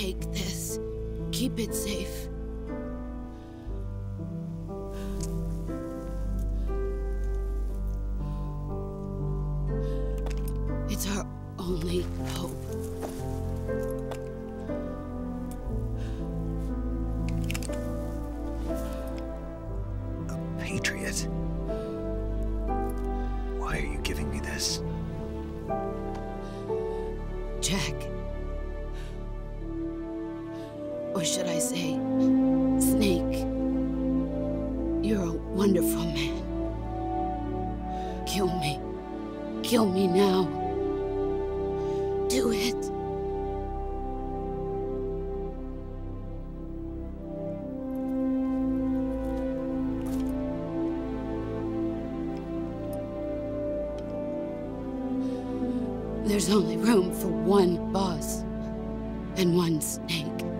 take this. Keep it safe. It's our only hope. A patriot? Why are you giving me this? Jack. Or should I say, Snake. You're a wonderful man. Kill me. Kill me now. Do it. There's only room for one boss and one Snake.